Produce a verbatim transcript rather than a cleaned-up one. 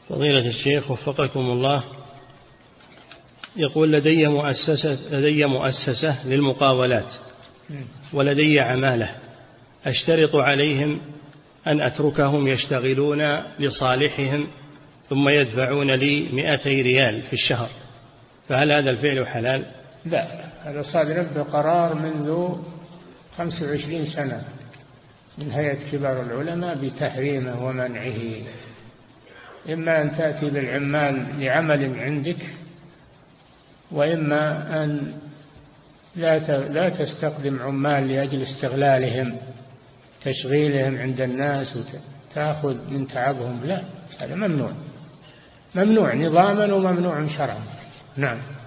فضيلة الشيخ وفقكم الله، يقول لدي مؤسسة, لدي مؤسسة للمقاولات ولدي عمالة، أشترط عليهم أن أتركهم يشتغلون لصالحهم ثم يدفعون لي مئتي ريال في الشهر، فهل هذا الفعل حلال؟ لا، هذا صادر بقرار منذ خمس وعشرين سنة من هيئة كبار العلماء بتحريمه ومنعه. إما أن تأتي بالعمال لعمل عندك، وإما أن لا لا تستخدم عمال لأجل استغلالهم تشغيلهم عند الناس وتأخذ من تعبهم، لا، هذا ممنوع، ممنوع نظاما وممنوع شرعا. نعم.